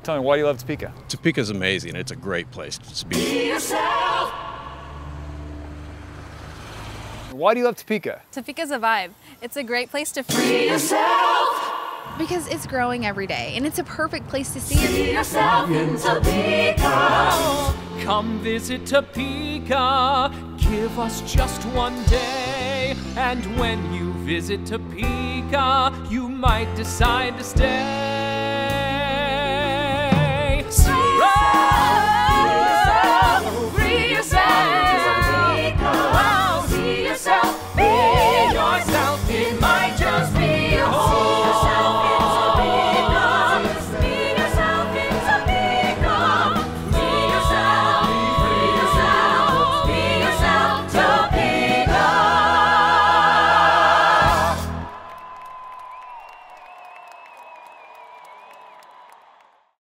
Tell me, why do you love Topeka? Topeka's amazing. It's a great place to be. Be yourself. Why do you love Topeka? Topeka's a vibe. It's a great place to Be yourself. Because it's growing every day, and it's a perfect place to see Be it. yourself in Topeka. Come visit Topeka, give us just one day. And when you visit Topeka, you might decide to stay.